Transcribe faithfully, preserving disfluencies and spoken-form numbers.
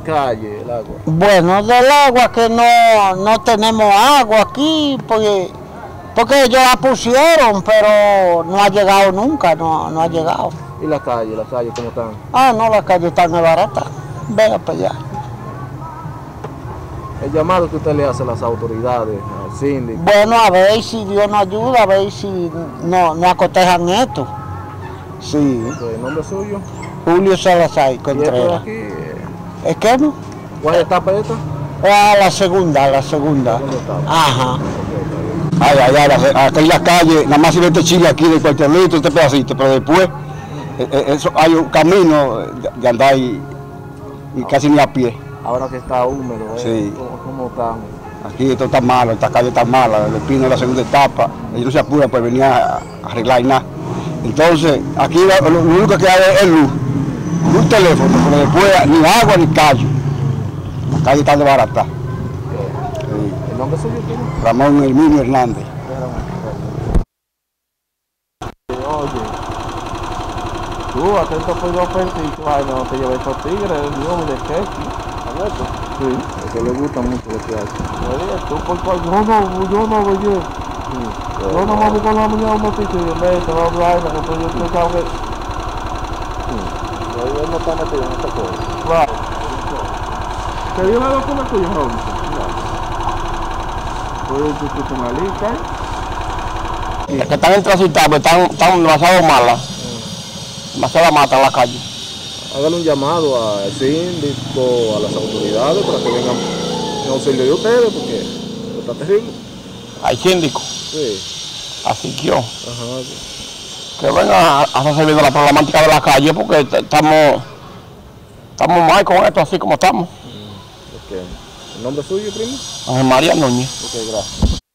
calle, el agua? Bueno, del agua que no, no tenemos agua aquí, porque, porque ellos la pusieron, pero no ha llegado nunca, no, no ha llegado. ¿Y la calle, la calle cómo están? Ah, no, la calle está muy barata. Venga para allá. El llamado que usted le hace a las autoridades, al síndico. Bueno, a ver si Dios nos ayuda, a ver si no, no acotejan esto. Sí. ¿El nombre suyo? Julio Salazar ¿Y esto de Contreras. aquí? eh, ¿Es que no? ¿Cuál etapa es esta? Ah, la segunda, la segunda. Segunda etapa. Ajá. Ay, ay, ay, acá en la calle, nada más si ve este chile aquí del cuartelito, este pedacito, pero después eh, eh, eso, hay un camino de, de andar y, y casi ni a pie. Ahora que está húmedo, ¿eh? Sí. ¿Cómo, cómo están? Aquí esto está malo, esta calle está mala, el pino de la segunda etapa, ellos no se apuran por venir a, a arreglar y nada. Entonces, aquí lo, lo único que hay es luz, un teléfono, pero después ni agua ni calle. La calle está de barata. Sí. ¿El nombre suyo tiene? Ramón Herminio Hernández. Oye, tú atento por dos ofertas y tú, ay, no te lleves estos tigres, el Dios, de Keki, ¿abierto? Sí, es que le gusta mucho lo que hace. Oye, tú por cual, yo no, yo no, oye, yo no me busco la mañana un motivo y en vez de no hablar, porque yo pensaba que... Él no está metido en esta cosa. Claro. ¿Te dio la vacuna tuya, Robinson? No. Pues tú fuiste una lista, ¿eh? Las que están intransitables están, están demasiado malas, demasiada mata en la calle. Hágale un llamado al síndico, a las autoridades para que vengan en auxilio de ustedes, porque está terrible. Hay síndico, Sí. así que yo, Ajá. que vengan a, a resolver la problemática de la calle, porque t- estamos, estamos mal con esto, así como estamos. Ok. ¿El nombre suyo, primo? Ángel María Núñez. Ok, gracias.